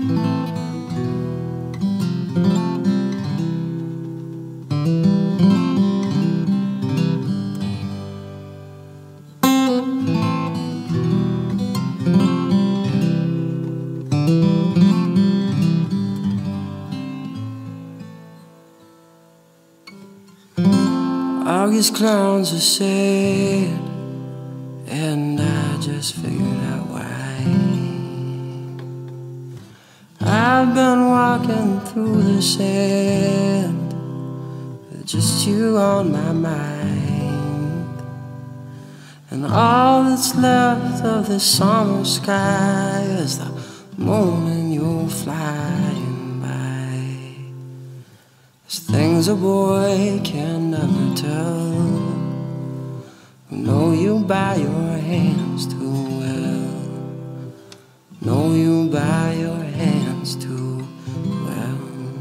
August clowns are sad, and I just figured out why. I've been walking through the sand with just you on my mind, and all that's left of the summer sky is the moon and you flying by. There's things a boy can never tell, who know you by your hands too well, know you by your hands too well.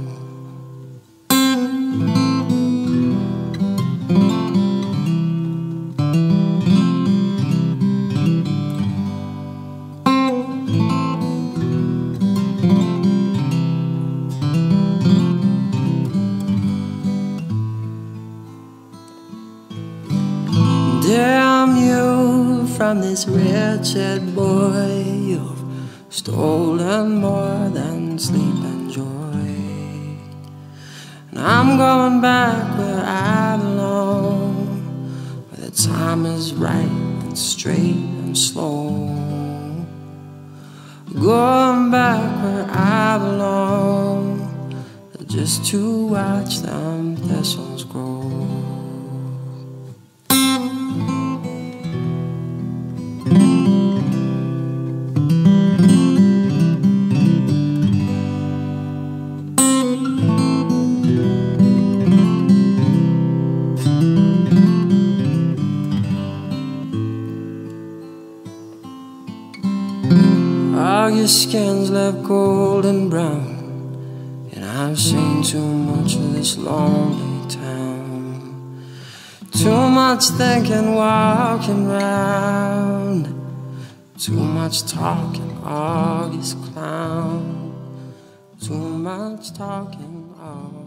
Damn you, from this wretched boy, you've stolen more than sleep and joy. And I'm going back where I belong, where the time is right and straight and slow. Going back where I belong, just to watch them thistles grow. All your skin's left golden brown, and I've seen too much of this lonely town. Too much thinking, walking round, too much talking, August clown. Too much talking, August.